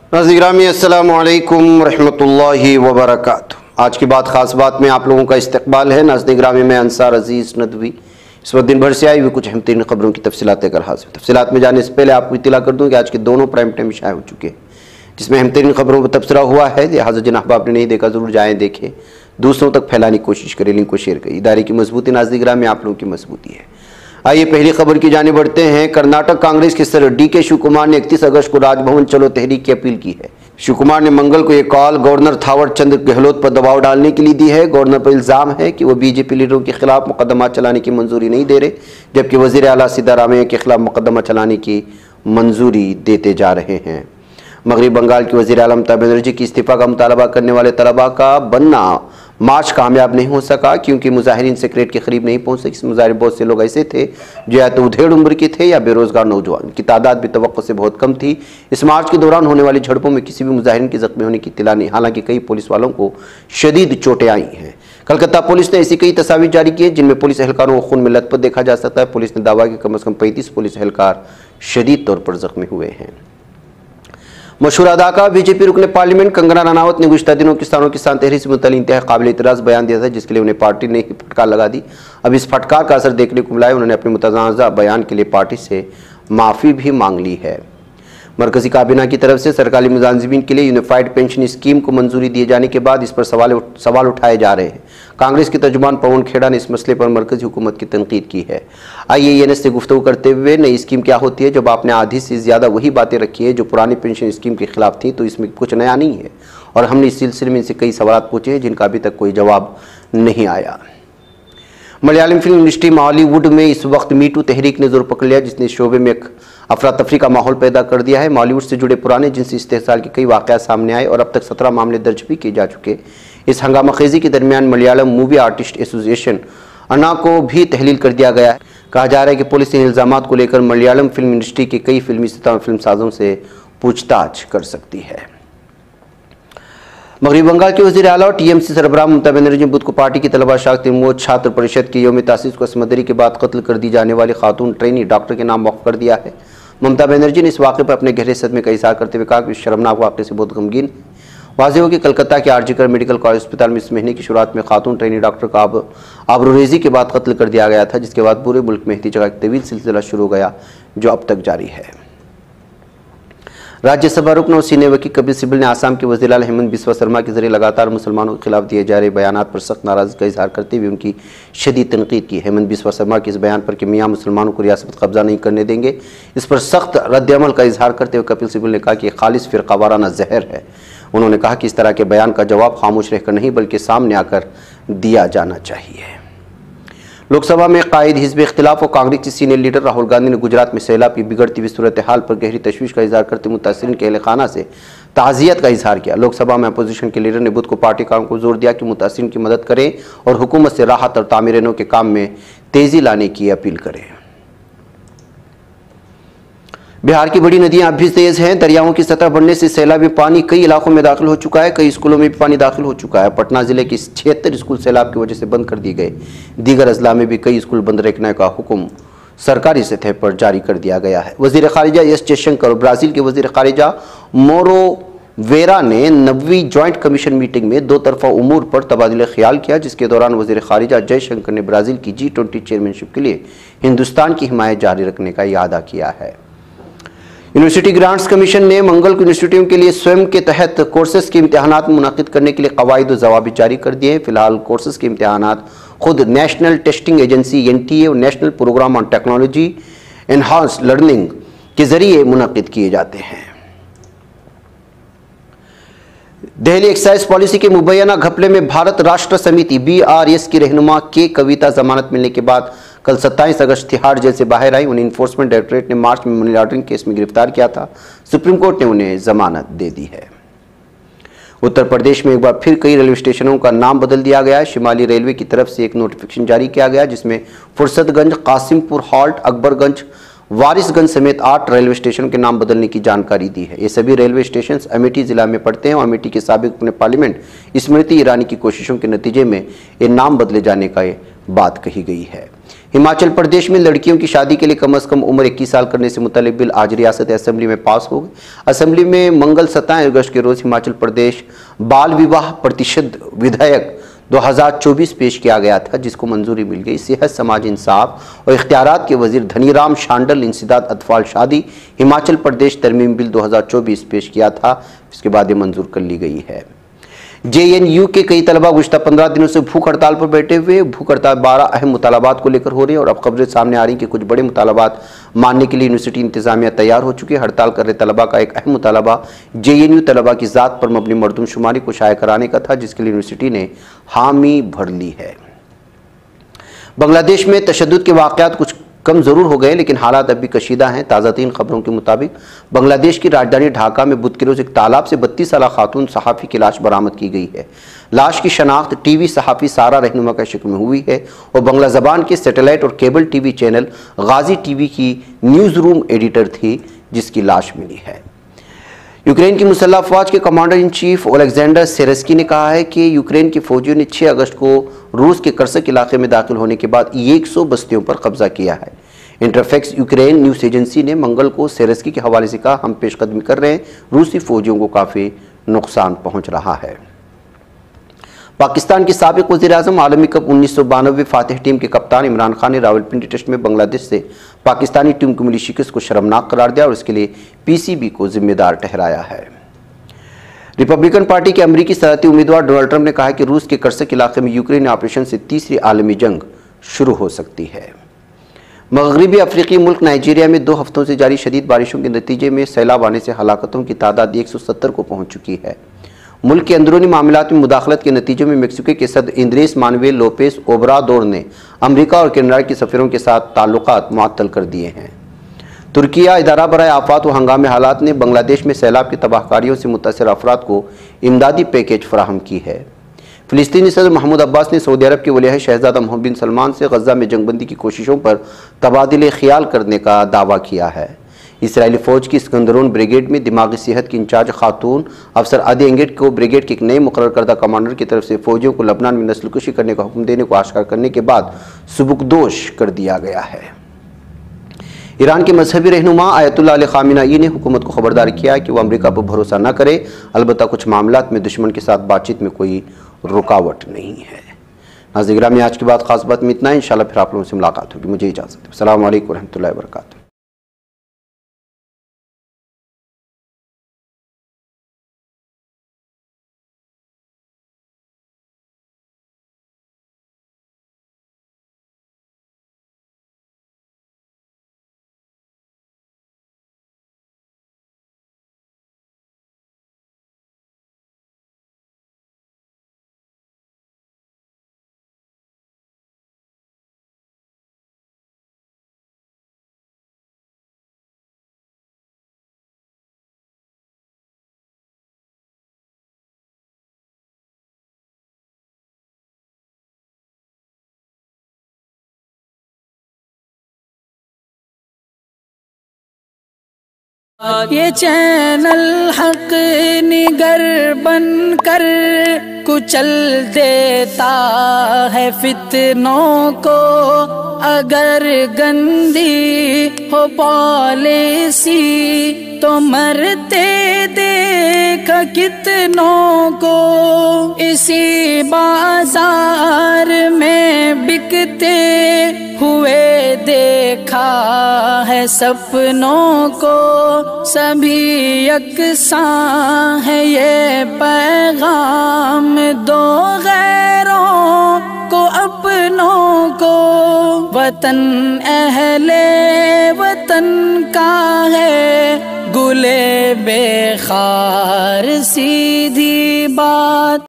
नाज़रीन अस्सलामु अलैकुम रहमतुल्लाहि व बरकातुहू। आज की बात खास बात में आप लोगों का इस्तकबाल है। नाज़रीन मैं अंसार अजीज़ नदवी इस वक्त दिन भर से आई हुई कुछ अहम तरीन खबरों की तफसीलात लेकर हाजिर हूं। तफसीलात में जाने से पहले आपको इत्तला कर दूं कि आज के दोनों प्राइम टाइम शाये हो चुके हैं, जिसमें अहम तरीन खबरों पर तबसरा हुआ है। लिहाजा जिन अहबाब ने नहीं देखा ज़रूर जाएँ देखें, दूसरों तक फैलाने की कोशिश करें, लिंक को शेयर करें। इदारे की मजबूती नाज़रीन में आप लोगों की मजबूती है। आइए पहली खबर की जाने बढ़ते हैं। कर्नाटक कांग्रेस के सदर DK शिवकुमार ने 31 अगस्त को राजभवन चलो तहरीक की अपील की है। शिवकुमार ने मंगल को एक कॉल गवर्नर थावर चंद गहलोत पर दबाव डालने के लिए दी है। गवर्नर पर इल्जाम है कि वो BJP लीडरों के खिलाफ मुकदमा चलाने की मंजूरी नहीं दे रहे, जबकि वजीर आला सिद्धारामैया के खिलाफ मुकदमा चलाने की मंजूरी देते जा रहे हैं। मगरबी बंगाल की वजीर आला ममता बनर्जी की इस्तीफा का मुतालबा करने वाले तलबा का बनना मार्च कामयाब नहीं हो सका, क्योंकि मुजाहिरीन सेक्रेट के करीब नहीं पहुंच सके। इस मुजाहिर बहुत से लोग ऐसे थे जो या तो उधेड़ उम्र के थे या बेरोजगार नौजवान की तादाद भी तवक्को से बहुत कम थी। इस मार्च के दौरान होने वाली झड़पों में किसी भी मुजाहिरीन के जख्मी होने की इत्तला नहीं। हालांकि कई पुलिस वालों को शदीद चोटें आई हैं। कलकत्ता पुलिस ने ऐसी कई तस्वीर जारी की है जिनमें पुलिस एहलकारों को खून में लथपथ देखा जा सकता है। पुलिस ने दावा कि कम से कम 35 पुलिस एहलकार शदीद तौर पर जख्मी हुए हैं। मशहूर अदाकार BJP रुकने पार्लियामेंट कंगना रनावत ने गुज़श्ता दिनों किसानों किसान तहरीक से मुतल्लिक़ इंतहाई काबिल इतराज़ बयान दिया था, जिसके लिए उन्हें पार्टी ने ही फटकार लगा दी। अब इस फटकार का असर देखने को मिला है। उन्होंने अपने मुतनाज़ा बयान के लिए पार्टी से माफ़ी भी मांग ली है। मरकज़ी काबीना की तरफ से सरकारी मुलाजिमीन के लिए यूनिफाइड पेंशन स्कीम को मंजूरी दिए जाने के बाद इस पर सवाल उठाए जा रहे हैं। कांग्रेस के तर्जुमान पवन खेड़ा ने इस मसले पर मरकज़ी हुकूमत की तनकीद की है। IANS से गुफ्तगू करते हुए नई स्कीम क्या होती है, जब आपने आधी से ज़्यादा वही बातें रखी है जो पुरानी पेंशन स्कीम के खिलाफ थी, तो इसमें कुछ नया नहीं है। और हमने इस सिलसिले में इनसे कई सवाल पूछे हैं जिनका अभी तक कोई जवाब नहीं आया। मलयालम फिल्म इंडस्ट्री मॉलीवुड में इस वक्त मीटू तहरीक ने जोर पकड़ लिया, जिसने शोबे में एक अफरा तफरी का माहौल पैदा कर दिया है। मॉलीवुड से जुड़े पुराने जिनसी इस्तेहसाल के कई वाक़यात सामने आए और अब तक 17 मामले दर्ज भी किए जा चुके। इस हंगामा खेजी के दरमियान मलयालम मूवी आर्टिस्ट एसोसिएशन अन्ना को भी तहलील कर दिया गया है। कहा जा रहा है कि पुलिस इन इल्ज़ामात को लेकर मलयालम फिल्म इंडस्ट्री के कई फिल्मी सितारों फिल्म साजों से पूछताछ कर सकती है। मगरबी बंगाल के वज़ीर आला और TMC सरबराह ममता बनर्जी ने बुध को पार्टी की तलबा शाख तृणमूल छात्र परिषद की यौम तासीस को असमंदरी के बाद कत्ल कर दी जाने वाली खातून ट्रेनी डॉक्टर के नाम वक्फ कर दिया है। ममता बनर्जी ने इस वाक़े पर अपने गहरे सदमे का इज़हार करते हुए कहा कि इस शर्मनाक वाक़े से बहुत गमगीन है। वाज़ेह हो कि कलकत्ता के RG कर मेडिकल कॉलेज अस्पताल में इस महीने की शुरुआत में खातून ट्रेनी डॉक्टर का आबरूरेज़ी के बाद कत्ल कर दिया गया था, जिसके बाद पूरे मुल्क में एहतजाज का एक तवील सिलसिला शुरू हो गया जो अब तक जारी है। राज्यसभा रुकन और सीनियर वकील कपिल सिब्बल ने आसाम के वज़ीर आला हेमंत बिस्वा शर्मा के जरिए लगातार मुसलमानों के खिलाफ दिए जा रहे बयानात पर सख्त नाराज़गी का इजहार करते हुए उनकी शदीद तनकीद की। हेमंत बिस्वा शर्मा के इस बयान पर कि मियाँ मुसलमानों को रियासत कब्जा नहीं करने देंगे, इस पर सख्त रद्दअमल का इजहार करते हुए कपिल सिब्बल ने कहा कि खालिस फ़िरक़ावाराना जहर है। उन्होंने कहा कि इस तरह के बयान का जवाब खामोश रहकर नहीं बल्कि सामने आकर दिया जाना चाहिए। लोकसभा में कायद हिज़्ब इख्तिलाफ और कांग्रेस के सीनियर लीडर राहुल गांधी ने गुजरात में सैलाब की बिगड़ती हुई सूरत हाल पर गहरी तशवीश का इजहार करते मुतासिरीन के अहलखाना से ताज़ियत का इजहार किया। लोकसभा में अपोजिशन के लीडर ने बुध को पार्टी कार्यों को जोर दिया कि मुतासिरीन की मदद करें और हुकूमत से राहत और तामीर के काम में तेज़ी लाने की अपील करें। बिहार की बड़ी नदियां अब भी तेज हैं। दरियाओं की सतह बढ़ने से सैलाबी पानी कई इलाकों में दाखिल हो चुका है। कई स्कूलों में भी पानी दाखिल हो चुका है। पटना जिले के 76 स्कूल सैलाब की वजह से बंद कर दिए गए। दीगर अजला में भी कई स्कूल बंद रखने का हुक्म सरकारी सतह पर जारी कर दिया गया है। वजीर खारिजा S जयशंकर और ब्राज़ील के वजीर खारिजा मोरोवेरा ने 9वीं ज्वाइंट कमीशन मीटिंग में दो तरफा उमूर पर तबादला ख्याल किया, जिसके दौरान वजीर खारिजा जयशंकर ने ब्राज़ील की G20 चेयरमैनशिप के लिए हिंदुस्तान की हिमायत जारी रखने का इरादा किया है। यूनिवर्सिटी ग्रांट्स कमीशन ने मंगल को यूनिवर्सिटियों के लिए स्वयं के तहत कोर्सेज के इम्तहानात मुनाकिद करने के लिए कवायद और ज़वाबित जारी कर दिए हैं। फिलहाल कोर्सेज के इम्तहानात खुद नेशनल टेस्टिंग एजेंसी NTA और National Programme on Technology Enhanced Learning के जरिए मुनाकिद किए जाते हैं। दिल्ली एक्साइज पॉलिसी के मुबैना घपले में भारत राष्ट्र समिति BRS की रहनुमा के कविता जमानत मिलने के बाद कल 27 अगस्त तिहाड़ जेल से बाहर आई। उन्हें इन्फोर्समेंट डायरेक्टरेट ने मार्च में मनी लॉन्ड्रिंग केस में गिरफ्तार किया था। सुप्रीम कोर्ट ने उन्हें जमानत दे दी है। उत्तर प्रदेश में एक बार फिर कई रेलवे स्टेशनों का नाम बदल दिया गया है। शिमाली रेलवे की तरफ से एक नोटिफिकेशन जारी किया गया, जिसमें फुर्सतगंज, कासिमपुर हॉल्ट, अकबरगंज, वारिसगंज समेत 8 रेलवे स्टेशन के नाम बदलने की जानकारी दी है। ये सभी रेलवे स्टेशन अमेठी जिला में पड़ते हैं और अमेठी के साबिक पार्लियामेंट स्मृति ईरानी की कोशिशों के नतीजे में ये नाम बदले जाने का बात कही गई है। हिमाचल प्रदेश में लड़कियों की शादी के लिए कम से कम उम्र 21 साल करने से मुतालिक बिल आज रियासत असेंबली में पास हो गए। असेंबली में मंगल 27 अगस्त के रोज हिमाचल प्रदेश बाल विवाह प्रतिशत विधेयक 2024 पेश किया गया था, जिसको मंजूरी मिल गई। सेहत, समाज इंसाफ और इख्तियारात के वजीर धनीराम शांडल इंसदाद अतफाल शादी हिमाचल प्रदेश तरमीम बिल 2024 पेश किया था, इसके बाद ये मंजूर कर ली गई है। JNU के कई तलबा गुज़श्ता 15 दिनों से भूख हड़ताल पर बैठे हुए। भूख हड़ताल 12 अहम मुतालबात को लेकर हो रही है और अब खबरें सामने आ रही कि कुछ बड़े मुतालबात मानने के लिए यूनिवर्सिटी इंतजामिया तैयार हो चुकी है। हड़ताल कर रहे तलबा का एक अहम मुतालबा JNU तलबा की ज़ात पर मबनी मरदमशुमारी को शाया कराने का था, जिसके लिए यूनिवर्सिटी ने हामी भर ली है। बांग्लादेश में तशद्दुद के वाक़यात कुछ कम ज़रूर हो गए, लेकिन हालात अब भी कशीदा हैं। ताज़ा तीन खबरों के मुताबिक बांग्लादेश की राजधानी ढाका में बुध के रोज़ एक तालाब से 32 साला खातून सहाफ़ी की लाश बरामद की गई है। लाश की शनाख्त टीवी सहाफ़ी सारा रहनुमा के शक्ल में हुई है और बांग्ला ज़बान के सैटेलाइट और cable TV channel Ghazi TV की न्यूज़ रूम एडिटर थी, जिसकी लाश मिली है। यूक्रेन की मुसल्लह अफवाज के कमांडर इन चीफ ओलेक्जेंडर सेरेस्की ने कहा है कि यूक्रेन के फौजियों ने 6 अगस्त को रूस के कर्सक इलाके में दाखिल होने के बाद 100 बस्तियों पर कब्जा किया है। इंटरफैक्स यूक्रेन न्यूज़ एजेंसी ने मंगल को सेरेस्की के हवाले से कहा, हम पेशकदमी कर रहे हैं, रूसी फौजियों को काफ़ी नुकसान पहुँच रहा है। पाकिस्तान के साबिक वज़ीर-ए-आज़म आलमी कप 1992 फातिह टीम के कप्तान इमरान खान ने रावलपिंडी टेस्ट में बांग्लादेश से पाकिस्तानी टीम को मिली शिकस्त को शर्मनाक करार दिया और इसके लिए PCB को जिम्मेदार ठहराया है। रिपब्लिकन पार्टी के अमरीकी सदारती उम्मीदवार डोनाल्ड ट्रंप ने कहा है कि रूस के कर्सक इलाके में यूक्रेन ऑपरेशन से तीसरी आलमी जंग शुरू हो सकती है। मगरबी अफ्रीकी मुल्क नाइजीरिया में 2 हफ्तों से जारी शदीद बारिशों के नतीजे में सैलाब आने से हलाकतों की तादाद 170 को पहुँच चुकी है। मुल्क के अंदरूनी मामलात में मुदाखलत के नतीजों में मेक्सिको के सदर इंद्रेस मानुएल लोपेस ओब्रादोर ने अमेरिका और कनाडा के सफ़ीरों के साथ ताल्लुकात मुअत्तल कर दिए हैं। तुर्किया इदारा बराए आफात व हंगामी हालात ने बांग्लादेश में सैलाब की तबाहकारियों से मुतासर अफराद को इमदादी पैकेज फराहम की है। फ़िलिस्तीनी सदर महमूद अब्बास ने सऊदी अरब के वली शहजादा मोहम्मद बिन सलमान से गज़ा में जंगबंदी की कोशिशों पर तबादिले ख्याल करने का दावा किया है। इसराइली फ़ौज की सिकंदरून ब्रिगेड में दिमागी सेहत की इंचार्ज खातून अफसर आदि एंगेट को ब्रिगेड के एक नए मुकर्रर करदा कमांडर की तरफ से फ़ौजियों को लबनान में नस्लकुशी करने का हुक्म देने को आश्कार करने के बाद सुबुकदोश कर दिया गया है। ईरान के मजहबी रहनुमा आयतुल्लाह अली खामेनेई ने हुकूमत को खबरदार किया है कि वह अमेरिका पर भरोसा न करे, अलबत्ता कुछ मामलात में दुश्मन के साथ बातचीत में कोई रुकावट नहीं है। नाज़रीन गिरामी, आज की बात खास बात में इतना है। इंशाल्लाह फिर आप लोगों से मुलाकात होगी। मुझे इजाज़त है। अस्सलामु अलैकुम रहमतुल्लाहि व बरकातुहू। ये चैनल हक निगर बन कर कुचल देता है फितनों को। अगर गंदी हो पॉलिसी तो मरते देख कितनों को। इसी बाजार में बिकते हुए देखा है सपनों को। सभी यकसां है ये पैगाम दो गैरों को अपनों को। वतन अहले वतन का है गुले बेखार सीधी बात।